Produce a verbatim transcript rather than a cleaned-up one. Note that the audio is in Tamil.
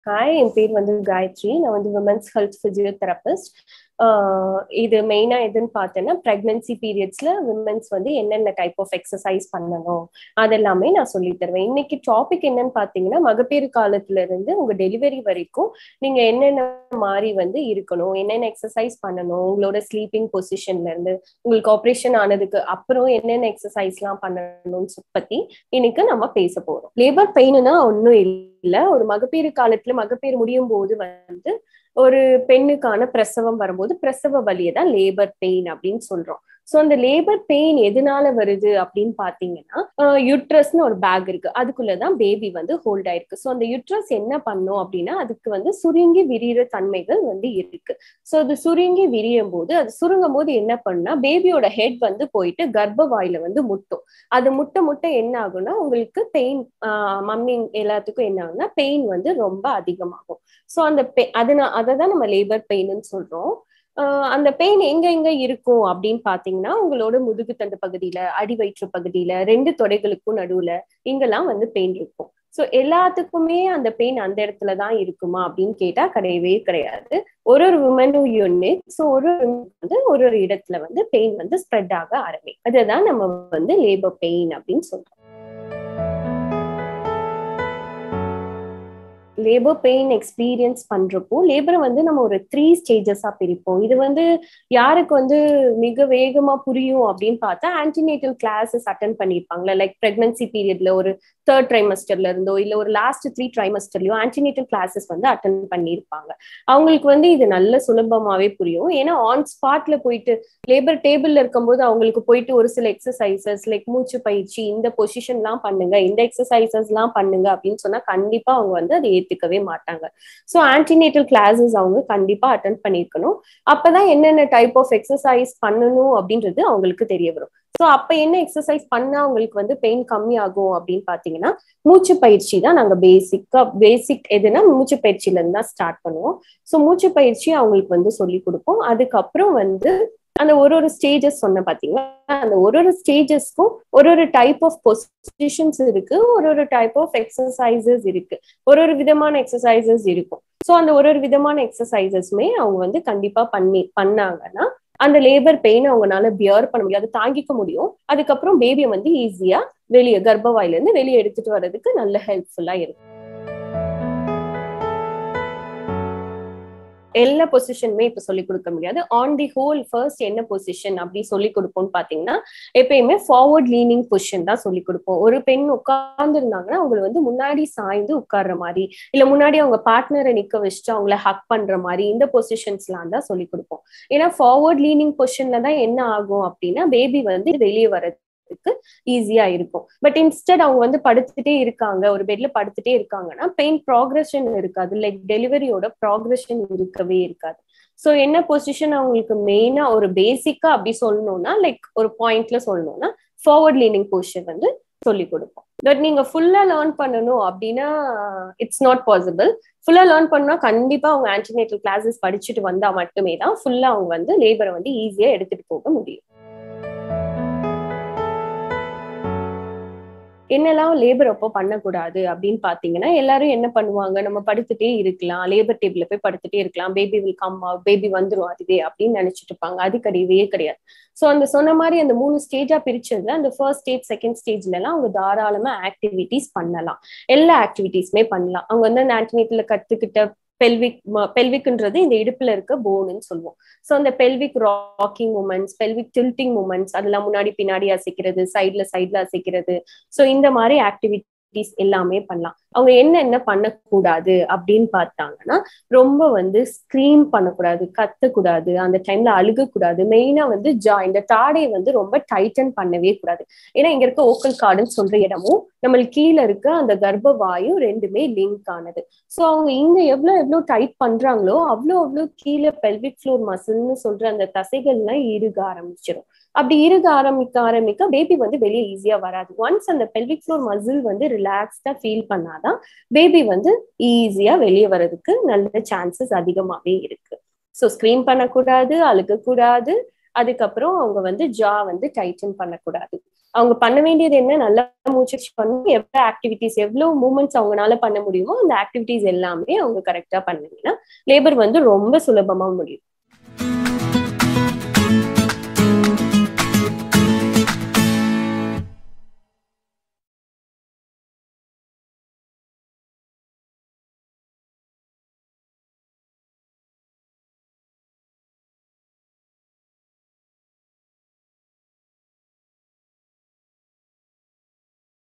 ஹாய், என் பேர் வந்து காயத்ரி. நான் வந்து விமென்ஸ் ஹெல்த் பிசியோதெரபிஸ்ட். இது மெயினா எதுன்னு பார்த்தேன்னா, பிரெக்னன்சி பீரியட்ஸ்ல விமென்ஸ் வந்து என்னென்ன டைப் ஆஃப் எக்ஸசைஸ் பண்ணணும் அதெல்லாமே நான் சொல்லி தருவேன். இன்னைக்கு டாபிக் என்னன்னு பார்த்தீங்கன்னா, மகப்பேறு காலத்துல இருந்து உங்க டெலிவரி வரைக்கும் நீங்க என்னென்ன மாதிரி வந்து இருக்கணும், என்னென்ன எக்ஸசைஸ் பண்ணணும், உங்களோட ஸ்லீப்பிங் பொசிஷன்ல இருந்து உங்களுக்கு ஆப்ரேஷன் ஆனதுக்கு அப்புறம் என்னென்ன எக்ஸசைஸ் எல்லாம் பண்ணணும்னு பத்தி இன்னைக்கு நம்ம பேச போறோம். லேபர் பெயின்னா ஒன்றும் இல்ல, ஒரு மகப்பேறு காலத்துல மகப்பேறு முடியும் போது வந்து ஒரு பெண்ணுக்கான பிரசவம் வரும்போது பிரசவ வலியை தான் லேபர் பெயின் அப்படின்னு சொல்றோம். ஸோ அந்த லேபர் பெயின் எதனால வருது அப்படின்னு பாத்தீங்கன்னா, யூட்ரஸ்னு ஒரு பேக் இருக்கு, அதுக்குள்ளதான் பேபி வந்து ஹோல்ட் ஆயிருக்கு. ஸோ அந்த யூட்ரஸ் என்ன பண்ணும் அப்படின்னா, அதுக்கு வந்து சுருங்கி விரிகிற தன்மைகள் வந்து இருக்கு. ஸோ அது சுருங்கி விரியும் போது அது சுருங்கும் போது என்ன பண்ணுன்னா, பேபியோட ஹெட் வந்து போயிட்டு கர்ப்ப வாயில வந்து முட்டும். அது முட்டை முட்டை என்ன ஆகும்னா உங்களுக்கு பெயின், ஆஹ் மம்மி எல்லாத்துக்கும் என்ன ஆகும்னா பெயின் வந்து ரொம்ப அதிகமாகும். ஸோ அந்த பெ அதனா அதை தான் நம்ம லேபர் பெயின்னு சொல்றோம். ஆஹ் அந்த பெயின் எங்க எங்க இருக்கும் அப்படின்னு பாத்தீங்கன்னா, உங்களோட முதுகு தண்டு பகுதியில, அடி வயிற்று பகுதியில, ரெண்டு தொடைகளுக்கும் நடுவுல இங்கெல்லாம் வந்து பெயின் இருக்கும். ஸோ எல்லாத்துக்குமே அந்த பெயின் அந்த இடத்துலதான் இருக்குமா அப்படின்னு கேட்டா கிடையவே கிடையாது. ஒரு ஒரு விமனும் யூனிட். ஸோ ஒரு வந்து ஒரு ஒரு இடத்துல வந்து பெயின் வந்து ஸ்ப்ரெட் ஆக ஆரம்பிக்கும். அதுதான் நம்ம வந்து லேபர் பெயின் அப்படின்னு சொல்றோம். லேபர் பெயின் எக்ஸ்பீரியன்ஸ் பண்றப்போ லேபரை வந்து நம்ம ஒரு த்ரீ ஸ்டேஜஸா பிரிப்போம். இது வந்து யாருக்கு வந்து மிக வேகமா புரியும் அப்படின்னு பார்த்தா, ஆன்டினேட்டல் கிளாஸஸ் அட்டன் பண்ணியிருப்பாங்களா, லைக் பிரெக்னன்சி பீரியட்ல ஒரு தேர்ட் ட்ரைமஸ்டர்ல இருந்தோ இல்ல ஒரு லாஸ்ட் த்ரீ ட்ரைமஸ்டர்லயோ ஆன்டினேட்டல் கிளாஸஸ் வந்து அட்டன் பண்ணியிருப்பாங்க. அவங்களுக்கு வந்து இது நல்ல சுலபமாவே புரியும். ஏன்னா ஆன் ஸ்பாட்ல போயிட்டு லேபர் டேபிள்ல இருக்கும்போது அவங்களுக்கு போயிட்டு ஒரு சில எக்ஸசைசஸ் லைக் மூச்சு பயிற்சி, இந்த பொசிஷன் எல்லாம் பண்ணுங்க, இந்த எக்ஸசைசஸ் எல்லாம் பண்ணுங்க அப்படின்னு சொன்னா கண்டிப்பா அவங்க வந்து அதை ஏத்துக்கவே மாட்டாங்க. ஸோ ஆன்டினேட்டல் கிளாஸஸ் அவங்க கண்டிப்பா அட்டன் பண்ணிருக்கணும். அப்பதான் என்னென்ன டைப் ஆஃப் எக்ஸசைஸ் பண்ணணும் அப்படின்றது அவங்களுக்கு தெரிய வரும். ஸோ அப்ப என்ன எக்ஸசைஸ் பண்ணா அவங்களுக்கு வந்து பெயின் கம்மி ஆகும் அப்படின்னு பாத்தீங்கன்னா, மூச்சு பயிற்சி தான் நாங்க பேசிக்கா பேசிக் எதுனா மூச்சு பயிற்சியில இருந்து தான் ஸ்டார்ட் பண்ணுவோம். ஸோ மூச்சு பயிற்சி அவங்களுக்கு வந்து சொல்லி கொடுப்போம். அதுக்கப்புறம் வந்து அந்த ஒரு ஒரு ஸ்டேஜஸ் சொன்ன பாத்தீங்கன்னா, அந்த ஒரு ஒரு ஸ்டேஜஸ்க்கும் ஒரு ஒரு டைப் ஆஃப் பொசிஷன்ஸ் இருக்கு, ஒரு ஒரு டைப் ஆஃப் எக்ஸசைசஸ் இருக்கு, ஒரு ஒரு விதமான எக்ஸசைசஸ் இருக்கும். ஸோ அந்த ஒரு ஒரு விதமான எக்ஸசைசஸ்மே அவங்க வந்து கண்டிப்பா பண்ணி பண்ணாங்கன்னா அந்த லேபர் பெயின் அவங்களால பியர் பண்ண முடியும், அது தாங்கிக்க முடியும். அதுக்கப்புறம் பேபியை வந்து ஈஸியா வெளியே கர்ப்ப வாயில இருந்து வெளியே எடுத்துட்டு வர்றதுக்கு நல்ல ஹெல்ப்ஃபுல்லா இருக்கும். எல்லா பொசிஷனுமே இப்ப சொல்லிக் கொடுக்க முடியாது. ஆன் தி ஹோல் ஃபர்ஸ்ட் என்ன பொசிஷன் அப்படி சொல்லி கொடுப்போம்னு பாத்தீங்கன்னா, எப்பயுமே ஃபார்வர்ட் லீனிங் பொசிஷன் தான் சொல்லி கொடுப்போம். ஒரு பெண் உட்கார்ந்து இருந்தாங்கன்னா அவங்களை வந்து முன்னாடி சாய்ந்து உட்கார்ற மாதிரி, இல்ல முன்னாடி அவங்க பார்ட்னரை நிக்க வச்சுட்டு அவங்கள ஹக் பண்ற மாதிரி இந்த பொசிஷன்ஸ் எல்லாம் தான் சொல்லி கொடுப்போம். ஏன்னா ஃபார்வர்ட் லீனிங் பொசிஷன்ல தான் என்ன ஆகும் அப்படின்னா, பேபி வந்து வெளியே வர்றது ஈஸியா இருக்கும். பட் இன்ஸ்டெட் அவங்க வந்து படுத்துட்டே இருக்காங்க, ஒரு பெட்ல படுத்துட்டே இருக்காங்கன்னா பெயின் ப்ராக்ரஷன் இருக்காது, லைக் டெலிவரியோட ப்ராக்ரஷன் இருக்கவே இருக்காது. ஸோ என்ன பொசிஷன் அவங்களுக்கு மெயினா ஒரு பேசிக்கா அப்படி சொல்லணும்னா, லைக் ஒரு பாயிண்ட்ல சொல்லணும்னா ஃபார்வர்ட் லீனிங் பொசிஷன் வந்து சொல்லி கொடுப்போம். பட் நீங்க ஃபுல்லா லேர்ன் பண்ணணும் அப்படின்னா இட்ஸ் நாட் பாசிபிள். ஃபுல்லா லேர்ன் பண்ணா கண்டிப்பா அவங்க ஆன்டினேட்டல் கிளாஸஸ் படிச்சுட்டு வந்தா மட்டுமே தான் ஃபுல்லா அவங்க வந்து லேபரை வந்து ஈஸியா எடுத்துட்டு போக முடியும். என்னெல்லாம் லேபர் அப்போ பண்ணக்கூடாது அப்படின்னு பாத்தீங்கன்னா, எல்லாரும் என்ன பண்ணுவாங்க, நம்ம படுத்துட்டே இருக்கலாம், லேபர் டேபிள்ல போய் படுத்துட்டே இருக்கலாம், baby will come out, baby வந்துரும் அதுவே அப்படின்னு நினைச்சிட்டு இருப்பாங்க. அது கிடையவே கிடையாது. ஸோ அந்த சொன்ன மாதிரி அந்த மூணு ஸ்டேஜா பிரிச்சதுல அந்த ஃபர்ஸ்ட் ஸ்டேஜ் செகண்ட் ஸ்டேஜ்ல எல்லாம் அவங்க தாராளமா ஆக்டிவிட்டிஸ் பண்ணலாம். எல்லா ஆக்டிவிட்டிஸ்மே பண்ணலாம். அவங்க வந்து அந்த ஆன்டினேட்டல்ல கத்துக்கிட்ட பெல்விக் பெல்விக்ன்றது இந்த இடுப்புல இருக்க போனுன்னு சொல்லுவோம். ஸோ அந்த pelvic rocking movements, pelvic tilting movements, அதெல்லாம் முன்னாடி பின்னாடி அசைக்கிறது, சைட்ல சைட்ல அசைக்கிறது, ஸோ இந்த மாதிரி ஆக்டிவிட்டிஸ் எல்லாமே பண்ணலாம். அவங்க என்ன என்ன பண்ணக்கூடாது அப்படின்னு பார்த்தாங்கன்னா, ரொம்ப வந்து ஸ்கிரீம் பண்ணக்கூடாது, கத்தக்கூடாது, அந்த டைம்ல அழுகக்கூடாது. மெயினா வந்து ஜா இந்த தாடையை வந்து ரொம்ப டைட்டன் பண்ணவே கூடாது. ஏன்னா இங்க இருக்க ஓக்கல் கார்டுன்னு சொல்ற இடமும் நம்மளுக்கு கீழே இருக்க அந்த கர்ப்ப வாயும் ரெண்டுமே லிங்க் ஆனது. ஸோ அவங்க இங்க எவ்வளவு எவ்வளவு டைட் பண்றாங்களோ அவ்வளோ அவ்வளோ கீழே பெல்விக் ஃப்ளோர் மசில்னு சொல்ற அந்த தசைகள்லாம் இறுக ஆரம்பிச்சிடும். அப்படி இறுக ஆரம்பிக்க ஆரம்பிக்க பேபி வந்து வெளியே ஈஸியா வராது. ஒன்ஸ் அந்த பெல்விக் ஃப்ளோர் மசில் வந்து ரிலாக்ஸ்டா ஃபீல் பண்ணாதான் பேபி வந்து ஈஸியா வெளியே வர்றதுக்கு நல்ல சான்சஸ் அதிகமாவே இருக்கு. ஸோ ஸ்கிரீன் பண்ணக்கூடாது, அழுகக்கூடாது, அதுக்கப்புறம் அவங்க வந்து ஜா வந்து டைட்டன் பண்ணக்கூடாது. அவங்க பண்ண வேண்டியது என்ன, நல்லா மூச்சு பண்ணணும், எவ்வளவு ஆக்டிவிட்டிஸ் எவ்வளவு மூவ்மெண்ட்ஸ் அவங்களால பண்ண முடியுமோ அந்த ஆக்டிவிட்டிஸ் எல்லாமே அவங்க கரெக்டா பண்ணீங்கன்னா லேபர் வந்து ரொம்ப சுலபமா முடியும்.